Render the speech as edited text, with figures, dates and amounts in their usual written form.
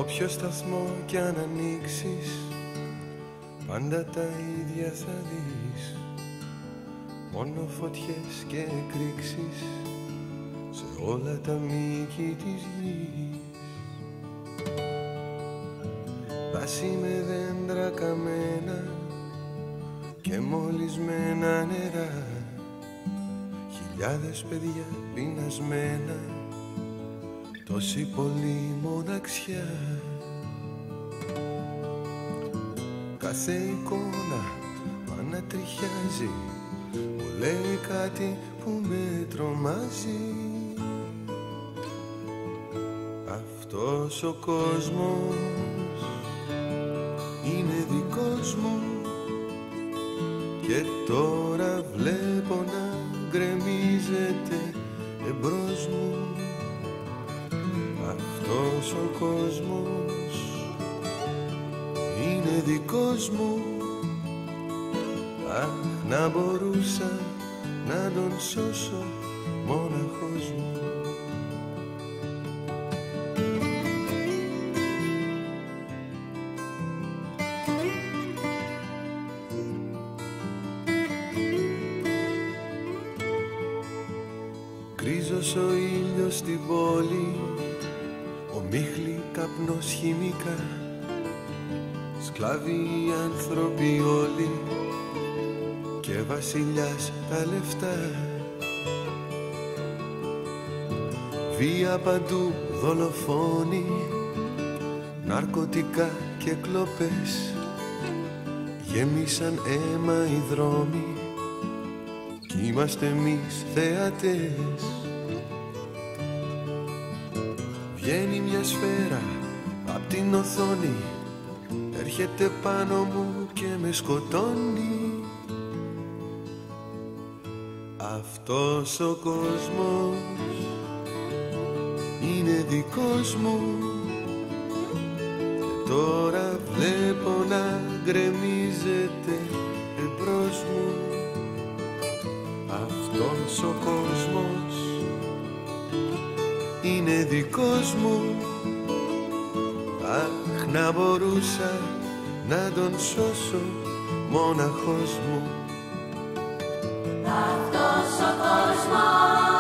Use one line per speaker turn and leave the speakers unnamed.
Όποιο σταθμό κι αν ανοίξεις, πάντα τα ίδια θα δεις. Μόνο φωτιές και εκρήξεις σε όλα τα μήκη της γης. Δάση με δέντρα καμένα και μολυσμένα νερά, χιλιάδες παιδιά πεινασμένα, τόση πολύ μοναξιά. Κάθε εικόνα που ανατριχιάζει μου λέει κάτι που με τρομάζει. Αυτός ο κόσμος είναι δικός μου και τώρα βλέπω να γκρεμίζεται εμπρός μου. Αυτός ο κόσμος είναι δικός μου. Αχ, να μπορούσα να τον σώσω μόναχος μου. Γκρίζος ο ήλιος στην πόλη, ομίχλη καπνός χημικά, σκλάβοι οι άνθρωποι όλοι και βασιλιάς τα λεφτά. Βία παντού, δολοφόνοι, ναρκωτικά και κλοπές, γέμισαν αίμα οι δρόμοι κι είμαστε εμείς θεατές. Βγαίνει μια σφαίρα απ' την οθόνη, έρχεται πάνω μου και με σκοτώνει. Αυτός ο κόσμος είναι δικός μου και τώρα βλέπω να γκρεμίζεται εμπρός μου. Αυτός ο κόσμος είναι δικός μου. Αχ, να μπορούσα να τον σώσω μόναχος μου.
Αυτός ο κόσμος